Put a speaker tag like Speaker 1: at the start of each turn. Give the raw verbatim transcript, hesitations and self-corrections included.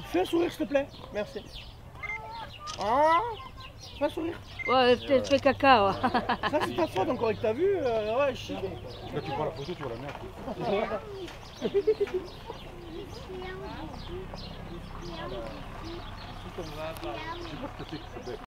Speaker 1: Fais un sourire s'il te plaît. Merci. Hein? Fais un sourire.
Speaker 2: Ouais, peut-être fait caca. Ouais.
Speaker 1: Ça c'est ta faute encore avec ta vue. Euh, ouais, je...
Speaker 3: Là tu prends la photo, tu vois la merde. Je sais pas ce que c'est que ce bec.